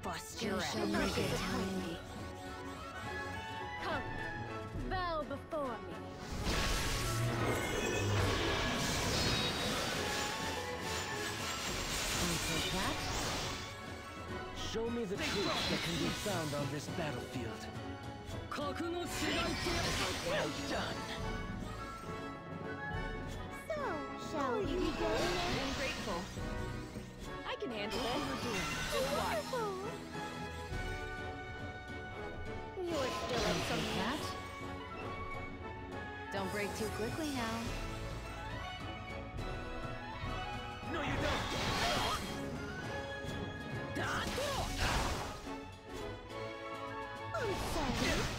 bust your ass. Come, bow before me. Show me the truth that can be found on this battlefield. Well done. So, shall we begin? I'm grateful. I can handle it. Wonderful. You're still in some That? Don't break too quickly now. No, you don't. I'm sorry.